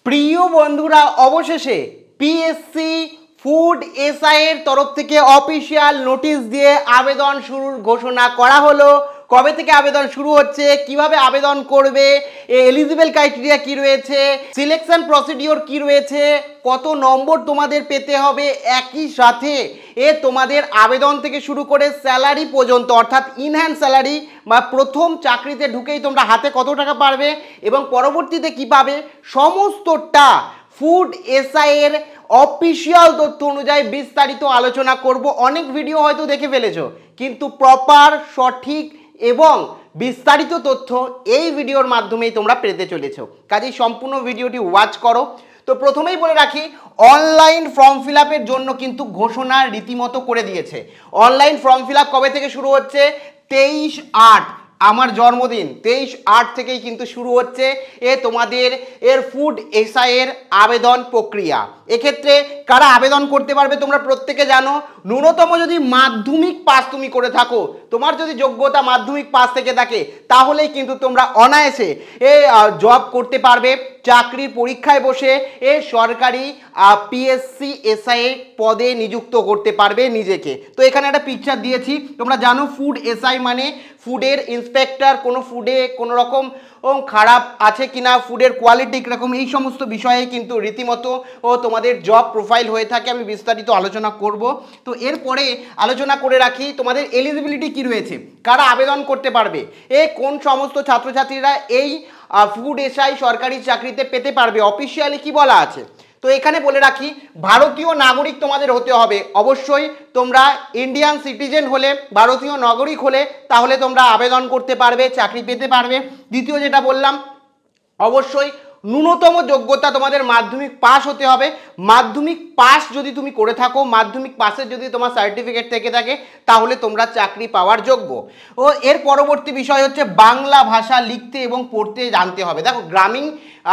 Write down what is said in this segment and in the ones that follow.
প্রিয় বন্ধুরা, অবশেষে পিএসসি ফুড এসআই এর তরফ থেকে অফিসিয়াল নোটিশ দিয়ে আবেদন শুরুর ঘোষণা করা হলো। কবে থেকে আবেদন শুরু হচ্ছে, কিভাবে আবেদন করবে, এলিজিবল ক্রাইটেরিয়া কি রয়েছে, সিলেকশন প্রসিডিওর কি রয়েছে, কত নম্বর তোমাদের পেতে হবে, একই সাথে তোমাদের আবেদন থেকে শুরু করে স্যালারি পর্যন্ত, অর্থাৎ ইনহ্যান্ড স্যালারি বা প্রথম চাকরিতে ঢুকেই তোমরা হাতে কত টাকা পাবে এবং পরবর্তীতে কি পাবে, সমস্তটা ফুড এসআই এর অফিসিয়াল তথ্য অনুযায়ী বিস্তারিত আলোচনা করব। অনেক ভিডিও হয়তো দেখে ফেলেছো, কিন্তু প্রপার সঠিক এবং বিস্তারিত তথ্য এই ভিডিওর মাধ্যমেই তোমরা পেতে চলেছো। কাজেই সম্পূর্ণ ভিডিওটি ওয়াচ করো। তো প্রথমেই বলে রাখি, অনলাইন ফর্ম ফিল আপের জন্য কিন্তু ঘোষণা রীতিমতো করে দিয়েছে। অনলাইন ফর্ম ফিল আপ কবে থেকে শুরু হচ্ছে, 23/8 আমার জন্মদিন, 23/8 থেকেই কিন্তু শুরু হচ্ছে তোমাদের ফুড এসআই এর আবেদন প্রক্রিয়া। এক্ষেত্রে কারা আবেদন করতে পারবে তোমরা প্রত্যেকে জানো। ন্যূনতম যদি মাধ্যমিক পাস তুমি করে থাকো, তোমার যদি যোগ্যতা মাধ্যমিক পাস থেকে থাকে, তাহলেই কিন্তু তোমরা অনায়াসে জব করতে পারবে। চাকরির পরীক্ষায় বসে সরকারি পিএসসি এসআই পদে নিযুক্ত করতে পারবে নিজেকে। তো এখানে একটা পিকচার দিয়েছি, তোমরা জানো ফুড এসআই মানে ফুডের ইন্সপেক্টর, কোনো ফুডে কোনো রকম খারাপ আছে কিনা, ফুডের কোয়ালিটি কীরকম, এই সমস্ত বিষয়ে কিন্তু রীতিমতো তোমাদের জব প্রোফাইল হয়ে থাকে। আমি বিস্তারিত আলোচনা করব। তো এরপরে আলোচনা করে রাখি তোমাদের এলিজিবিলিটি কি রয়েছে, কারা আবেদন করতে পারবে, কোন সমস্ত ছাত্রছাত্রীরা এই ফুড এসআই সরকারি চাকরিতে পেতে পারবে, অফিসিয়ালি কি বলা আছে। তো এখানে বলে রাখি, ভারতীয় নাগরিক তোমাদের হতে হবে। অবশ্যই তোমরা ইন্ডিয়ান সিটিজেন হলে, ভারতীয় নাগরিক হলে তাহলে তোমরা আবেদন করতে পারবে, চাকরি পেতে পারবে। দ্বিতীয় যেটা বললাম, অবশ্যই ন্যূনতম যোগ্যতা তোমাদের মাধ্যমিক পাস হতে হবে। মাধ্যমিক পাস যদি তুমি করে থাকো, মাধ্যমিক পাসের যদি তোমার সার্টিফিকেট থেকে থাকে, তাহলে তোমরা চাকরি পাওয়ার যোগ্য। ও এর পরবর্তী বিষয় হচ্ছে বাংলা ভাষা লিখতে এবং পড়তে জানতে হবে। দেখো, গ্রামীণ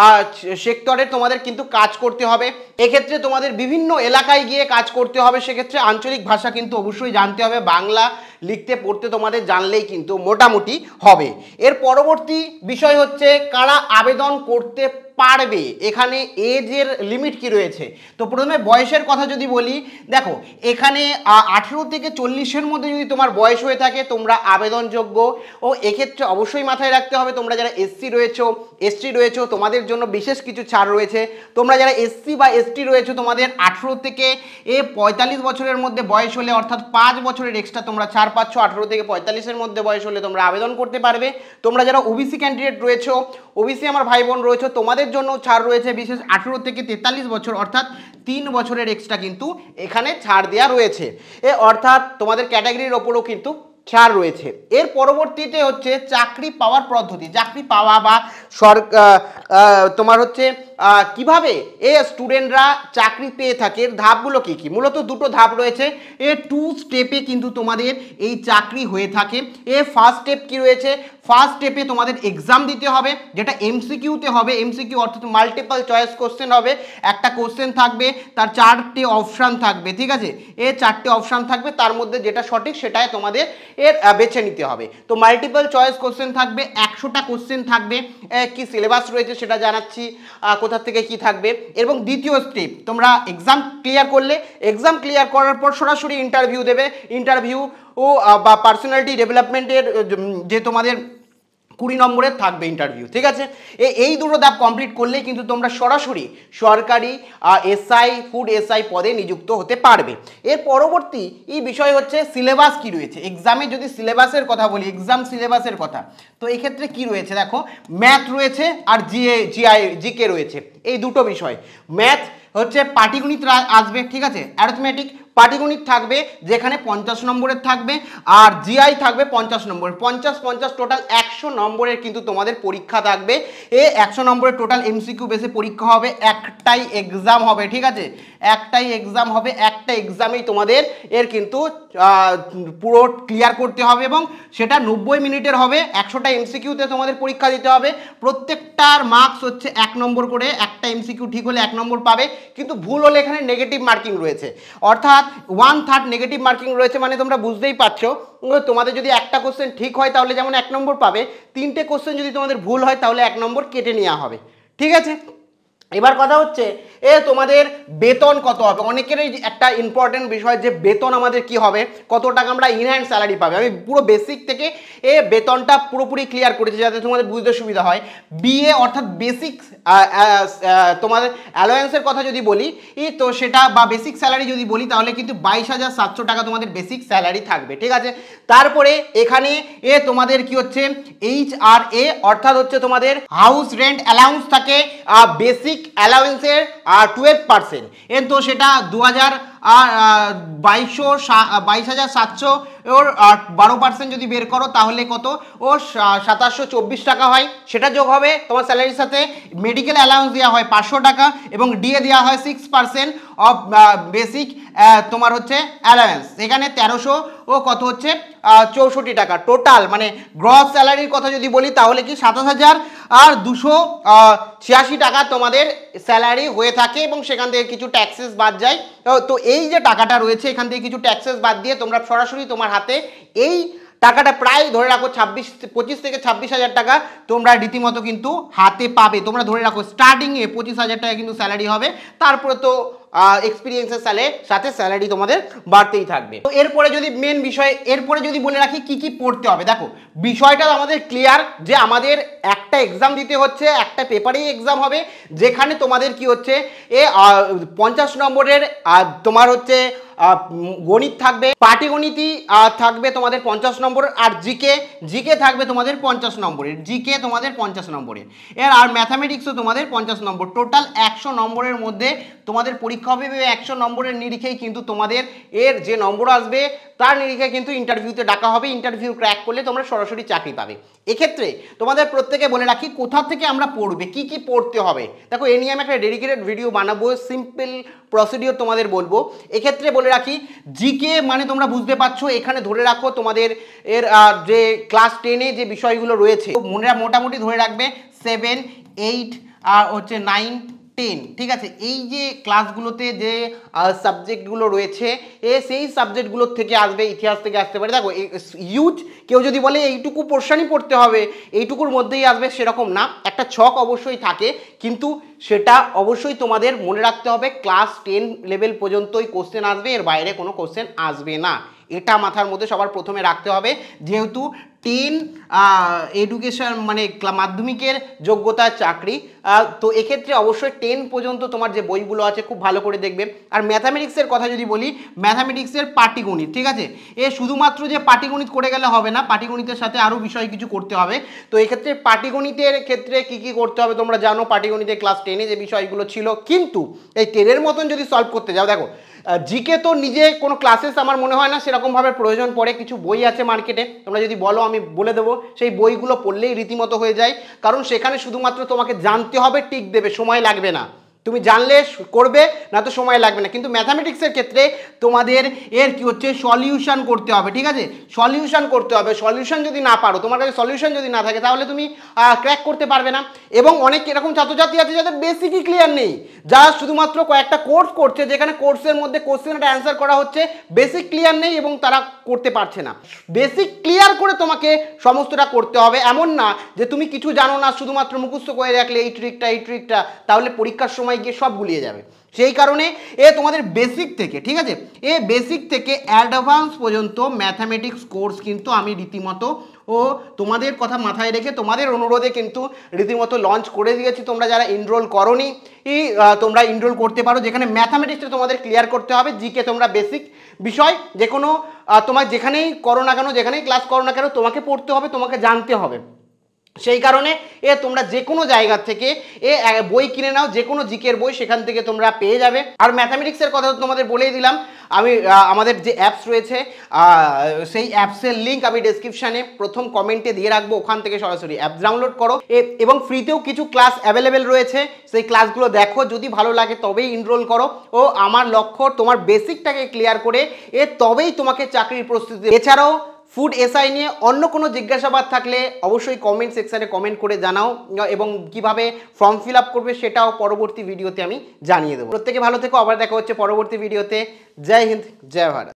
সেক্টরে তোমাদের কিন্তু কাজ করতে হবে। এক্ষেত্রে তোমাদের বিভিন্ন এলাকায় গিয়ে কাজ করতে হবে, সেক্ষেত্রে আঞ্চলিক ভাষা কিন্তু অবশ্যই জানতে হবে। বাংলা লিখতে পড়তে তোমাদের জানলেই কিন্তু মোটামুটি হবে। এর পরবর্তী বিষয় হচ্ছে কারা আবেদন করতে পারবে, এখানে এজের লিমিট কি রয়েছে। তো প্রথমে বয়সের কথা যদি বলি, দেখো এখানে 18 থেকে 40-এর মধ্যে যদি তোমার বয়স হয়ে থাকে তোমরা আবেদনযোগ্য। ও এক্ষেত্রে অবশ্যই মাথায় রাখতে হবে, তোমরা যারা এসসি রয়েছো, এসটি রয়েছো, তোমাদের জন্য বিশেষ কিছু ছাড় রয়েছে। তোমরা যারা এসসি বা এসটি রয়েছো, তোমাদের 18 থেকে 45 বছরের মধ্যে বয়স হলে, অর্থাৎ 5 বছরের এক্সট্রা তোমরা ছাড় পাচ্ছ। 18 থেকে 45-এর মধ্যে বয়স হলে তোমরা আবেদন করতে পারবে। তোমরা যারা ওবিসি ক্যান্ডিডেট রয়েছো, ওবিসি আমার ভাই বোন রয়েছে, তোমাদের জন্য ছাড় রয়েছে বিশেষ 18 থেকে 43 বছর, অর্থাৎ 3 বছরের এক্সট্রা কিন্তু এখানে ছাড় দেওয়া রয়েছে। অর্থাৎ তোমাদের ক্যাটাগরির ওপরও কিন্তু ছাড় রয়েছে। এর পরবর্তীতে হচ্ছে চাকরি পাওয়ার পদ্ধতি। চাকরি পাওয়া বা তোমার হচ্ছে কিভাবে স্টুডেন্টরা চাকরি পেয়ে থাকে, ধাপগুলো কি কি, মূলত দুটো ধাপ রয়েছে। 2 স্টেপে কিন্তু তোমাদের এই চাকরি হয়ে থাকে। ফার্স্ট স্টেপ কি রয়েছে, ফার্স্ট স্টেপে তোমাদের এক্সাম দিতে হবে, যেটা এমসিকিউতে হবে। এমসিকিউ অর্থাৎ মাল্টিপল চয়েস কোশ্চেন হবে। একটা কোশ্চেন থাকবে, তার 4টে অপশান থাকবে, ঠিক আছে। 4টে অপশান থাকবে, তার মধ্যে যেটা সঠিক সেটাই তোমাদের বেছে নিতে হবে। তো মাল্টিপল চয়েস কোশ্চেন থাকবে, 100টা কোশ্চেন থাকবে। কি সিলেবাস রয়েছে সেটা জানাচ্ছি, কোথা থেকে কি থাকবে। এবং দ্বিতীয় স্টেপ, তোমরা এক্সাম ক্লিয়ার করলে, এক্সাম ক্লিয়ার করার পর সরাসরি ইন্টারভিউ দেবে। ইন্টারভিউ বা পার্সোনালিটি ডেভেলপমেন্টের যে তোমাদের 20 নম্বরের থাকবে ইন্টারভিউ, ঠিক আছে। এই দুটো ধাপ কমপ্লিট করলেই কিন্তু তোমরা সরাসরি সরকারি এসআই ফুড এসআই পদে নিযুক্ত হতে পারবে। এর পরবর্তী এই বিষয় হচ্ছে সিলেবাস কি রয়েছে। এক্সামে যদি সিলেবাসের কথা বলি, এক্সাম সিলেবাসের কথা, তো এক্ষেত্রে কি রয়েছে দেখো, ম্যাথ রয়েছে আর জিকে রয়েছে, এই দুটো বিষয়। ম্যাথ হচ্ছে পাটিগণিত আসবে, ঠিক আছে, অ্যারিথমেটিক পাটিগণিত থাকবে, যেখানে 50 নম্বরের থাকবে, আর জিআই থাকবে 50 নম্বরের। 50 টোটাল 100 নম্বরের কিন্তু তোমাদের পরীক্ষা থাকবে। 100 নম্বরের টোটাল এমসিকিউ বেসে পরীক্ষা হবে, একটাই এক্সাম হবে, ঠিক আছে, একটাই এক্সাম হবে। একটা এক্সামেই তোমাদের কিন্তু পুরো ক্লিয়ার করতে হবে এবং সেটা 90 মিনিটের হবে। 100টা এমসিকিউতে তোমাদের পরীক্ষা দিতে হবে। প্রত্যেকটার মার্কস হচ্ছে 1 নম্বর করে। একটা এমসিকিউ ঠিক হলে 1 নম্বর পাবে, কিন্তু ভুল হলে এখানে নেগেটিভ মার্কিং রয়েছে, অর্থাৎ 1/3 নেগেটিভ মার্কিং রয়েছে। মানে তোমরা বুঝতেই পারছো, তোমাদের যদি একটা কোশ্চেন ঠিক হয় তাহলে যেমন 1 নম্বর পাবে, 3টে কোশ্চেন যদি তোমাদের ভুল হয় তাহলে 1 নম্বর কেটে নেওয়া হবে, ঠিক আছে। এবার কথা হচ্ছে তোমাদের বেতন কত হবে, অনেকেরই একটা ইম্পর্টেন্ট বিষয় যে বেতন আমাদের কি হবে, কত টাকা আমরা ইন হ্যান্ড স্যালারি পাবে। আমি পুরো বেসিক থেকে বেতনটা পুরোপুরি ক্লিয়ার করেছি যাতে তোমাদের বুঝতে সুবিধা হয়। বিএ অর্থাৎ বেসিক তোমাদের অ্যালোয়েন্সের কথা যদি বলি তো সেটা বা বেসিক স্যালারি যদি বলি তাহলে কিন্তু 22,700 টাকা তোমাদের বেসিক স্যালারি থাকবে, ঠিক আছে। তারপরে এখানে তোমাদের কি হচ্ছে HRA অর্থাৎ হচ্ছে তোমাদের হাউস রেন্ট অ্যালাউন্স থাকে বেসিক অ্যালাউন্সের 12%, তো সেটা 22,700 ওর 12% যদি বের করো তাহলে কত, ও 2724 টাকা হয়, সেটা যোগ হবে তোমার স্যালারির সাথে। মেডিকেল অ্যালাউন্স দেওয়া হয় 500 টাকা এবং ডিএ দেওয়া হয় 6% অফ বেসিক তোমার হচ্ছে অ্যালাউন্স, এখানে 1300 ও কত হচ্ছে 64 টাকা টোটাল, মানে গ্রস স্যালারির কথা যদি বলি তাহলে কি 27,286 টাকা তোমাদের স্যালারি হয়ে থাকে এবং সেখান থেকে কিছু ট্যাক্সেস বাদ যায়। তো এই যে টাকাটা রয়েছে এখান থেকে কিছু ট্যাক্সেস বাদ দিয়ে তোমরা সরাসরি তোমার হাতে এই টাকাটা প্রায় ধরে রাখো 25 থেকে 26,000 টাকা তোমরা রীতিমতো কিন্তু হাতে পাবে। তোমরা ধরে রাখো স্টার্টিংয়ে 25,000 টাকা কিন্তু স্যালারি হবে, তারপরে তো এক্সপিরিয়েন্সের সাথে স্যালারি তোমাদের বাড়তেই থাকবে। তো এরপরে যদি মেন বিষয় এরপরে যদি বলে রাখি কি কি পড়তে হবে, দেখো বিষয়টা আমাদের ক্লিয়ার যে আমাদের একটা এক্সাম দিতে হচ্ছে, একটা পেপারেই এক্সাম হবে যেখানে তোমাদের কি হচ্ছে 50 নম্বরের তোমার হচ্ছে গণিত থাকবে, পাটিগণিতই থাকবে তোমাদের 50 নম্বর, আর জিকে থাকবে তোমাদের 50 নম্বরের, জিকে তোমাদের 50 নম্বরের, আর ম্যাথামেটিক্সও তোমাদের 50 নম্বর, টোটাল 100 নম্বরের মধ্যে তোমাদের পরীক্ষা হবে। 100 নম্বরের নিরিখেই কিন্তু তোমাদের এর যে নম্বর আসবে তার নিরিখে কিন্তু ইন্টারভিউতে ডাকা হবে, ইন্টারভিউ ক্র্যাক করলে তোমরা সরাসরি চাকরি পাবে। এক্ষেত্রে তোমাদের প্রত্যেকে বলে রাখি কোথা থেকে আমরা পড়বে, কি কি পড়তে হবে। দেখো এ নিয়ে আমি একটা ডেডিকেটেড ভিডিও বানাবো, সিম্পল প্রসিডিওর তোমাদের বলবো। এক্ষেত্রে বলে রাখি জিকে মানে তোমরা বুঝতে পারছো, এখানে ধরে রাখো তোমাদের এর যে ক্লাস 10-এ যে বিষয়গুলো রয়েছে মোটামুটি ধরে রাখবে 7, 8 আর হচ্ছে 9, 10, ঠিক আছে। এই যে ক্লাসগুলোতে যে সাবজেক্টগুলো রয়েছে সেই সাবজেক্টগুলোর থেকে আসবে, ইতিহাস থেকে আসতে পারে। দেখো ইউজ কেউ যদি বলে এইটুকু পোর্শনই পড়তে হবে, এইটুকুর মধ্যেই আসবে, সেরকম না, একটা ছক অবশ্যই থাকে, কিন্তু সেটা অবশ্যই তোমাদের মনে রাখতে হবে ক্লাস 10 লেভেল পর্যন্তই কোশ্চেন আসবে, এর বাইরে কোনো কোশ্চেন আসবে না, এটা মাথার মধ্যে সবার প্রথমে রাখতে হবে। যেহেতু 10 এডুকেশন মানে মাধ্যমিকের যোগ্যতার চাকরি, তো এক্ষেত্রে অবশ্যই 10 পর্যন্ত তোমার যে বইগুলো আছে খুব ভালো করে দেখবে। আর ম্যাথামেটিক্সের কথা যদি বলি, ম্যাথামেটিক্সের পাটিগণিত, ঠিক আছে, শুধুমাত্র যে পাটিগণিত করে গেলে হবে না, পাটিগণিতের সাথে আরও বিষয় কিছু করতে হবে। তো এক্ষেত্রে পাটিগণিতের ক্ষেত্রে কি কি করতে হবে তোমরা জানো, পাটিগণিতে ক্লাস 10-এ যে বিষয়গুলো ছিল, কিন্তু এই 10-এর মতন যদি সলভ করতে যাও, দেখো জিকে তো নিজে কোনো ক্লাসেস আমার মনে হয় না সেরকমভাবে প্রয়োজন পড়ে, কিছু বই আছে মার্কেটে, তোমরা যদি বলো আমি বলে দেবো, সেই বইগুলো পড়লেই রীতিমতো হয়ে যায়, কারণ সেখানে শুধুমাত্র তোমাকে জানতে হবে, টিক দেবে, সময় লাগবে না, তুমি জানলে করবে না তো সময় লাগবে না। কিন্তু ম্যাথামেটিক্সের ক্ষেত্রে তোমাদের এর কি হচ্ছে সলিউশন করতে হবে, ঠিক আছে, সলিউশন করতে হবে, সলিউশন যদি না পারো, তোমার কাছে সলিউশন যদি না থাকে তাহলে তুমি ক্র্যাক করতে পারবে না। এবং অনেক এরকম ছাত্রছাত্রী আছে যাদের বেসিকই ক্লিয়ার নেই, যারা শুধুমাত্র কয়েকটা কোর্স করছে যেখানে কোর্সের মধ্যে কোশ্চেনটা অ্যান্সার করা হচ্ছে, বেসিক ক্লিয়ার নেই এবং তারা করতে পারছে না। বেসিক ক্লিয়ার করে তোমাকে সমস্তটা করতে হবে, এমন না যে তুমি কিছু জানো না, শুধুমাত্র মুখস্থ করে রাখলে এই ট্রিকটা, তাহলে পরীক্ষার সময় গিয়ে সব গুলিয়ে যাবে। সেই কারণে তোমাদের বেসিক থেকে, ঠিক আছে, বেসিক থেকে অ্যাডভান্স পর্যন্ত ম্যাথামেটিক্স কোর্স কিন্তু আমি রীতিমতো তোমাদের কথা মাথায় রেখে তোমাদের অনুরোধে কিন্তু রীতিমতো লঞ্চ করে দিয়েছি। তোমরা যারা এনরোল করোনি তোমরা এনরোল করতে পারো, যেখানে ম্যাথামেটিক্সটা তোমাদের ক্লিয়ার করতে হবে, জিকে তোমরা বেসিক বিষয় যে কোনো তোমার যেখানেই করো না কেন, যেখানেই ক্লাস করো না কেন, তোমাকে পড়তে হবে, তোমাকে জানতে হবে। সেই কারণে তোমরা যে কোনো জায়গা থেকে বই কিনে নাও, যে কোনো জিকের বই সেখান থেকে তোমরা পেয়ে যাবে। আর ম্যাথামেটিক্সের কথা তোমাদের বলেই দিলাম, আমি আমাদের যে অ্যাপস রয়েছে সেই অ্যাপসের লিঙ্ক আমি ডেসক্রিপশানে প্রথম কমেন্টে দিয়ে রাখবো, ওখান থেকে সরাসরি অ্যাপ ডাউনলোড করো, এবং ফ্রিতেও কিছু ক্লাস অ্যাভেলেবেল রয়েছে, সেই ক্লাসগুলো দেখো, যদি ভালো লাগে তবেই এনরোল করো। আমার লক্ষ্য তোমার বেসিকটাকে ক্লিয়ার করে তবেই তোমাকে চাকরির প্রস্তুতি। এছাড়াও ফুড এসআই নিয়ে অন্য কোনো জিজ্ঞাসাবাদ থাকলে অবশ্যই কমেন্ট সেকশানে কমেন্ট করে জানাও, এবং কিভাবে ফর্ম ফিল আপ করবে সেটাও পরবর্তী ভিডিওতে আমি জানিয়ে দেবো। প্রত্যেকে ভালো থেকো, আবার দেখা হচ্ছে পরবর্তী ভিডিওতে। জয় হিন্দ, জয় ভারত।